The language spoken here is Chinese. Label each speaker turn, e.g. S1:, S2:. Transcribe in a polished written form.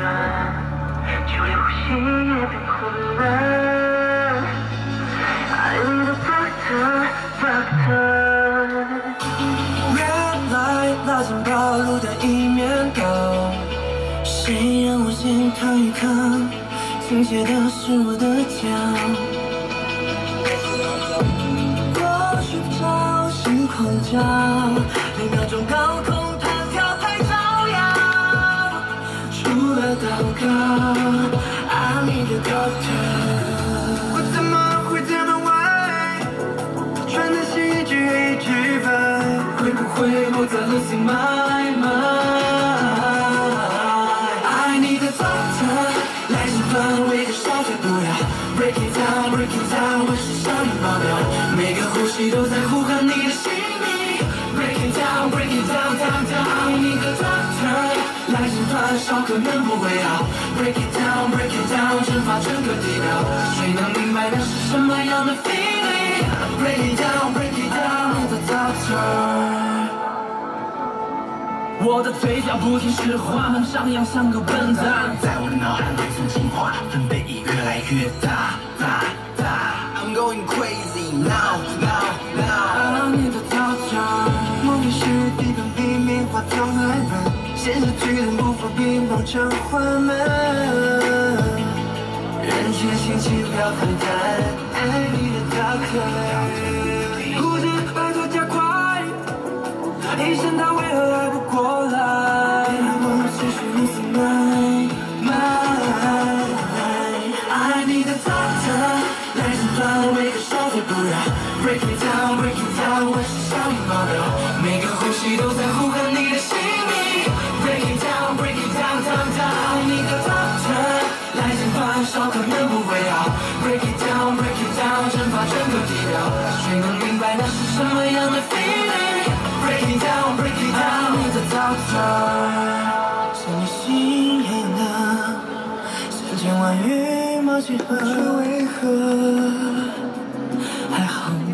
S1: 就连呼吸也变困难。I need a doctor, doctor。
S2: Red light， 拉近暴露的一面高，谁让我先扛一扛？倾斜的是我的脚。我睡不着，心狂叫，每秒钟高空弹跳太招摇。除了祷告 ，I need a doctor。我怎么会这么歪？穿的是一句一句白，会不会我在 losing my mind？I need a doctor。来兴奋，为个烧退不了 ，break it down, break it down， 我是小雨爆表，每个呼吸都在呼唤你的心里 ，break it down, break it down, down down， I need a doctor。来兴奋，烧可能不会好 ，break it down, break it down， 蒸发整个地表，谁能明白那是什么样的 feeling？break it down, break it down， I need a doctor。我的嘴角不停使唤，张扬像个笨蛋，在我的脑海里从进化，分贝已越来越大，大，大。I'm going crazy now, now, now。I need a doctor。梦里是地板比棉花糖还软，现实巨人无法比梦成缓慢。人间心情不要反弹 ，I need a doctor。呼吸拜托加快，一声他为何还不过来？我持续 losing my mind。I need a doctor。来兴奋，为个烧退不了 ，break it down, break it down， 我是小雨爆表，每个呼吸都在呼唤你的心里 ，break it down, break it down, down down。I need a doctor。来兴奋，烧可能不会好 ，break it down, break it down， 蒸发整个地表，谁能明白那是什么样的 feeling？Break it down, break it down， I need a doctor。像你心黑了，千千万羽毛几何，却为何还好？